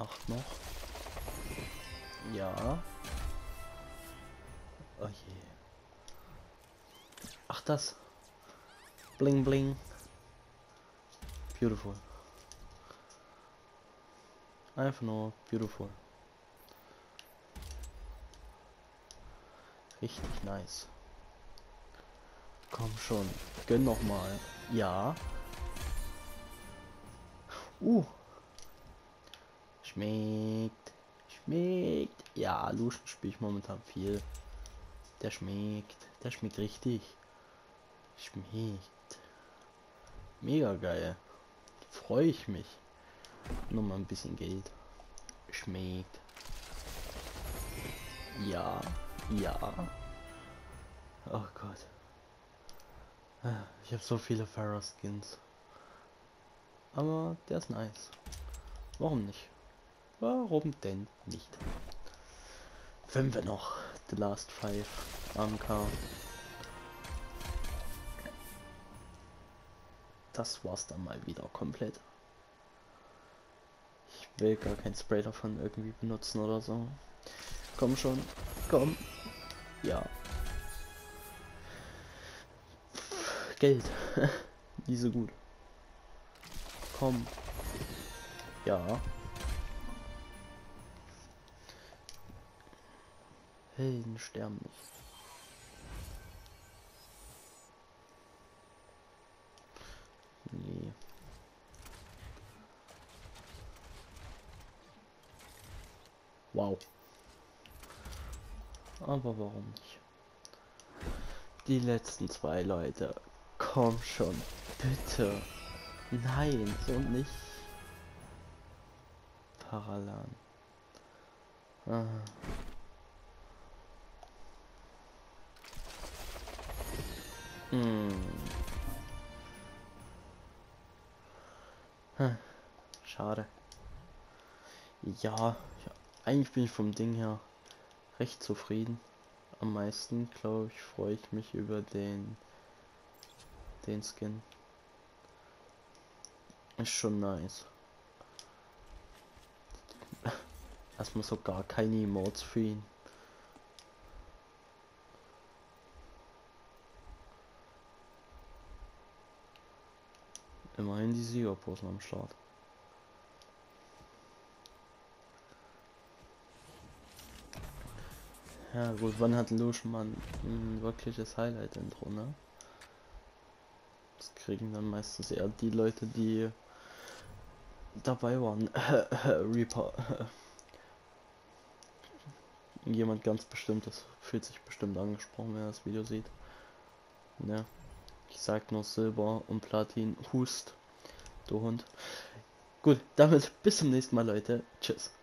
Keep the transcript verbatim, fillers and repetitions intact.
Acht noch. Ja. Oh je. Ach das. Bling bling. Beautiful. Einfach nur beautiful. Richtig nice. Komm schon. Gönn noch mal. Ja. Uh. Schmeckt. Schmeckt. Ja, Luschen spiele ich momentan viel. Der schmeckt. Der schmeckt richtig. Schmeckt. Mega geil. Freue ich mich. Nur mal ein bisschen Geld. Schmeckt. Ja. Ja. Oh Gott. Ich habe so viele Pharaoh Skins. Aber der ist nice. Warum nicht? Warum denn nicht? Fünf wir noch. The Last Five. A M K. Das war's dann mal wieder komplett. Ich will gar kein Spray davon irgendwie benutzen oder so. Komm schon. Komm. Ja. Geld. Nie so gut. Komm. Ja. Helden sterben nicht. Nee. Wow. Aber warum nicht? Die letzten zwei Leute. Komm schon. Bitte. Nein, so nicht. Paralan. Ah. Hm. Hm. Schade. Ja, ja, eigentlich bin ich vom Ding her recht zufrieden. Am meisten, glaube ich, freue ich mich über den den Skin. Ist schon nice. Erstmal so gar keine Emotes für ihn. Immerhin die Siegerposen am Start. Ja gut, wann hat Luschmann ein wirkliches Highlight-Intro, ne? Das kriegen dann meistens eher die Leute, die dabei waren. Reaper. Jemand ganz bestimmtes fühlt sich bestimmt angesprochen, wenn er das Video sieht. Ne? Ich sag nur Silber und Platin. Hust. Du Hund. Gut, damit bis zum nächsten Mal, Leute. Tschüss.